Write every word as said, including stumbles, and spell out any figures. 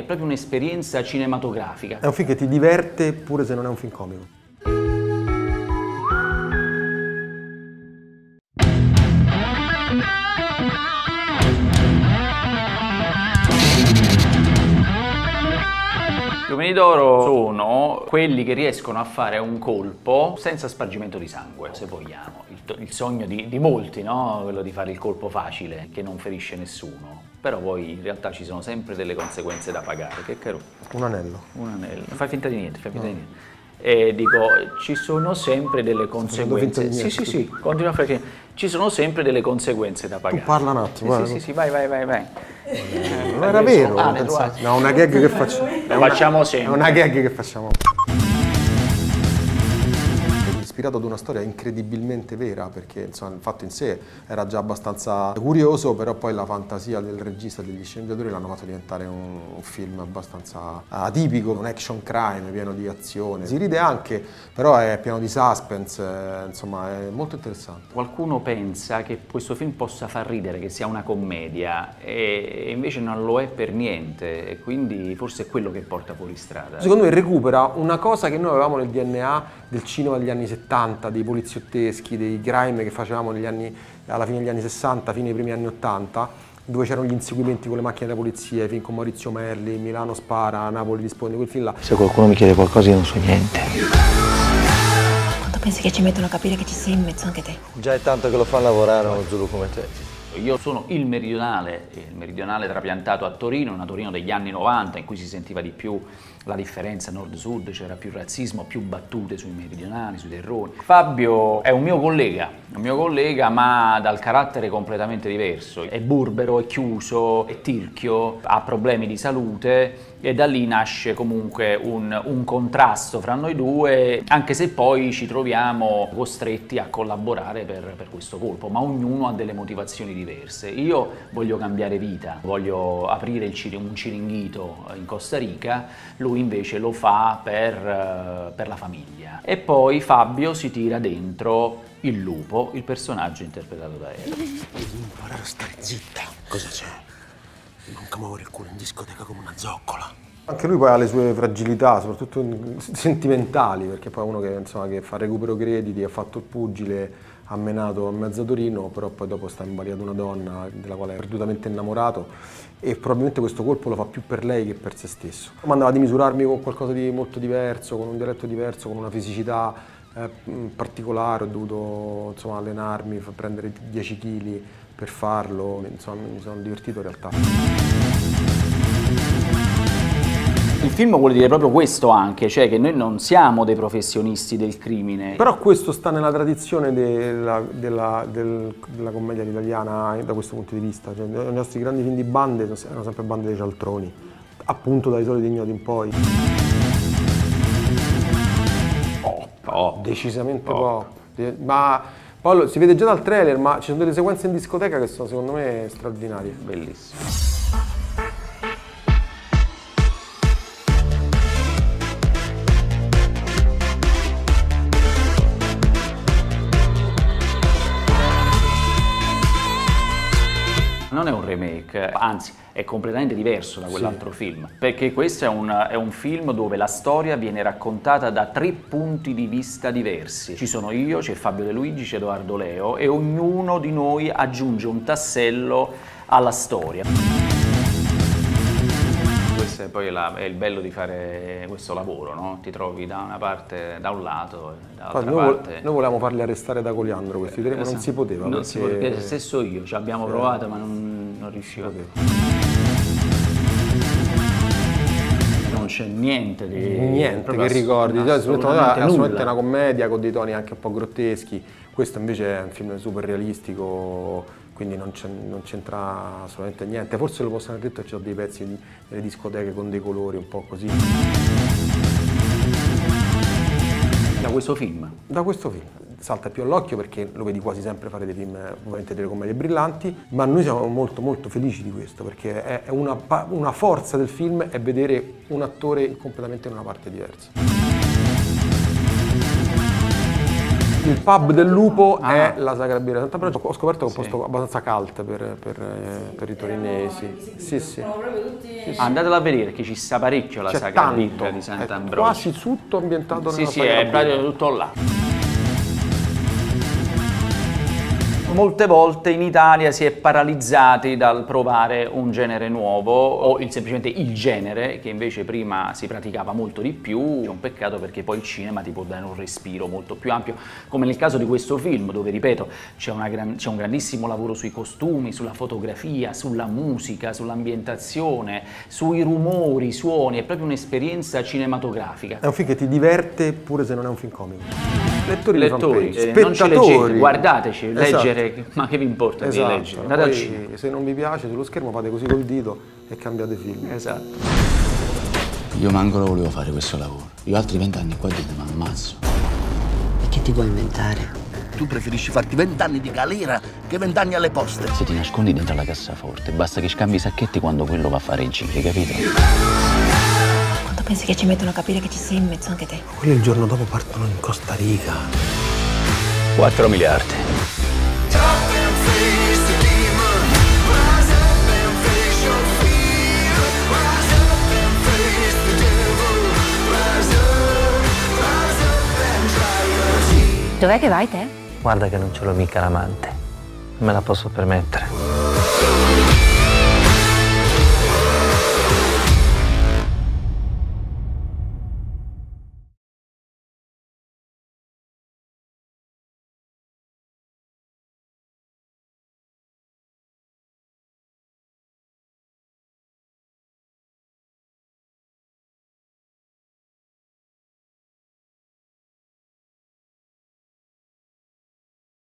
È proprio un'esperienza cinematografica. È un film che ti diverte pure se non è un film comico. Gli uomini d'oro sono quelli che riescono a fare un colpo senza spargimento di sangue, se vogliamo. Il, il sogno di, di molti, no? Quello di fare il colpo facile, che non ferisce nessuno. Però poi in realtà ci sono sempre delle conseguenze da pagare. Che caro? Un anello. Un anello. Fai finta di niente, fai finta no. di niente. E dico, ci sono sempre delle conseguenze. Sì, sì, sì, continua a fare. Ci sono sempre delle conseguenze da pagare. Tu parla un attimo. Sì, sì, sì, sì, vai, vai, vai, vai. Eh, non era vero. Ah, no, una gag che facciamo. La facciamo sempre. È una gag che facciamo. Ispirato ad una storia incredibilmente vera, perché insomma, il fatto in sé era già abbastanza curioso, però poi la fantasia del regista e degli sceneggiatori l'hanno fatto diventare un, un film abbastanza atipico, un action crime pieno di azione. Si ride anche, però è pieno di suspense, eh, insomma è molto interessante. Qualcuno pensa che questo film possa far ridere, che sia una commedia, e invece non lo è per niente, e quindi forse è quello che porta fuori strada. Secondo me recupera una cosa che noi avevamo nel D N A del cinema degli anni settanta, dei poliziotteschi, dei crime che facevamo negli anni, alla fine degli anni sessanta, fine dei primi anni ottanta, dove c'erano gli inseguimenti con le macchine della polizia, film con Maurizio Merli, Milano spara, Napoli risponde, quel film là. Se qualcuno mi chiede qualcosa io non so niente. Quanto pensi che ci mettono a capire che ci sei in mezzo anche te? Già è tanto che lo fanno lavorare uno Zulu come te. Io sono il meridionale, il meridionale trapiantato a Torino, una Torino degli anni novanta in cui si sentiva di più la differenza nord-sud, c'era più razzismo, più battute sui meridionali, sui terroni. Fabio è un mio collega, un mio collega ma dal carattere completamente diverso. È burbero, è chiuso, è tirchio, ha problemi di salute e da lì nasce comunque un, un contrasto fra noi due, anche se poi ci troviamo costretti a collaborare per, per questo colpo, ma ognuno ha delle motivazioni diverse. Io voglio cambiare vita, voglio aprire il, un ciringhito in Costa Rica, lui invece lo fa per, per la famiglia. E poi Fabio si tira dentro il lupo, il personaggio interpretato da Era. Devi imparare a stare zitta. Cosa c'è? Manca muovere il culo in discoteca come una zoccola. Anche lui poi ha le sue fragilità, soprattutto sentimentali, perché poi è uno che, insomma, che fa recupero crediti, ha fatto il pugile, ha menato a mezzo Torino, però poi dopo sta imbaliato una donna della quale è perdutamente innamorato e probabilmente questo colpo lo fa più per lei che per se stesso. Mi andava di misurarmi con qualcosa di molto diverso, con un dialetto diverso, con una fisicità eh, particolare, ho dovuto insomma, allenarmi, prendere dieci chili per farlo, insomma mi sono divertito in realtà. Il film vuole dire proprio questo anche, cioè che noi non siamo dei professionisti del crimine. Però questo sta nella tradizione della, della, del, della commedia italiana da questo punto di vista. Cioè, i nostri grandi film di bande erano sempre bande dei cialtroni, appunto dai Soliti Ignoti in poi. Pop, pop. Decisamente pop. pop. Ma poi si vede già dal trailer, ma ci sono delle sequenze in discoteca che sono secondo me straordinarie. Bellissime. Non è un remake, anzi è completamente diverso da quell'altro sì. film, perché questo è un, è un film dove la storia viene raccontata da tre punti di vista diversi. Ci sono io, c'è Fabio De Luigi, c'è Edoardo Leo e ognuno di noi aggiunge un tassello alla storia. Questo è poi la, è il bello di fare questo lavoro, no? Ti trovi da una parte, da un lato e dall'altra noi, parte. Noi volevamo farli arrestare da Coliandro questi tre, ma non si poteva. Non perché... si poteva, stesso io, ci abbiamo provato ma non, non riuscivo. Non c'è niente di... Niente che ricordi, assolutamente, è assolutamente una commedia con dei toni anche un po' grotteschi. Questo invece è un film super realistico, quindi non c'entra assolutamente niente. Forse lo possono aver detto che ci sono dei pezzi di, delle discoteche con dei colori un po' così. Da questo film? Da questo film. Salta più all'occhio perché lo vedi quasi sempre fare dei film, ovviamente delle commedie brillanti, ma noi siamo molto molto felici di questo perché è una, una forza del film è vedere un attore completamente in una parte diversa. Il pub del Lupo Ah. è la Sagra Birra Santa Croce. Ho scoperto che è un Sì. posto abbastanza cult per, per, eh, per i torinesi. Sì, sì. Andatela a vedere perché ci sta parecchio la C'è Sagra tanto, Birra di è Sant'Ambrogio. quasi tutto ambientato Sì, nella sì, Sagra è Birra. proprio tutto là. Molte volte in Italia si è paralizzati dal provare un genere nuovo o il, semplicemente il genere che invece prima si praticava molto di più. È un peccato perché poi il cinema ti può dare un respiro molto più ampio, come nel caso di questo film dove, ripeto, c'è, una gran, c'è un grandissimo lavoro sui costumi, sulla fotografia, sulla musica, sull'ambientazione, sui rumori, i suoni, è proprio un'esperienza cinematografica. È un film che ti diverte pure se non è un film comico. Lettori, di Lettori, fanpage, eh, non ci leggete, spettatori. guardateci, Esatto. leggere, ma che vi importa Esatto. di leggere? Andate al cinema. Poi se non vi piace sullo schermo fate così col dito e cambiate film. Esatto. Io manco lo volevo fare questo lavoro. Io altri vent'anni qua dentro mi ammazzo. E che ti vuoi inventare? Tu preferisci farti vent'anni di galera che vent'anni alle poste. Se ti nascondi dentro la cassaforte, basta che scambi i sacchetti quando quello va a fare i giri, capito? Quando pensi che ci mettono a capire che ci sei in mezzo anche te? Quelli il giorno dopo partono in Costa Rica. quattro miliardi. Dov'è che vai te? Guarda che non ce l'ho mica l'amante. Non me la posso permettere.